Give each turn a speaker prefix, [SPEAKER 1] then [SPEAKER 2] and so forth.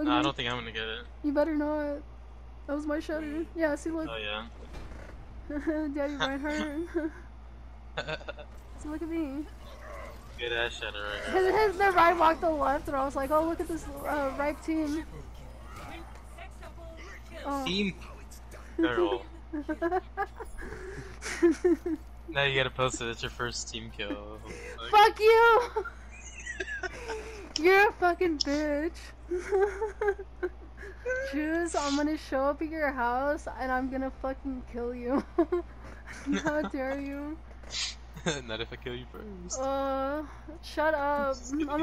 [SPEAKER 1] Look
[SPEAKER 2] I
[SPEAKER 1] at me.
[SPEAKER 2] don't think I'm gonna get it.
[SPEAKER 1] You better not. That was my shutter. Yeah, see, look.
[SPEAKER 2] Oh yeah.
[SPEAKER 1] Daddy Reinhardt. So look at me.
[SPEAKER 2] Good ass shadow right now.
[SPEAKER 1] Then Ryan walked to the left, and I was like, oh, look at this ripe team. Oh.
[SPEAKER 2] Team girl. Now you gotta post it. It's your first team kill. Like...
[SPEAKER 1] Fuck you! You're a fucking bitch. Choose, I'm gonna show up at your house and I'm gonna fucking kill you. How dare you?
[SPEAKER 2] Not if I kill you first.
[SPEAKER 1] Shut up.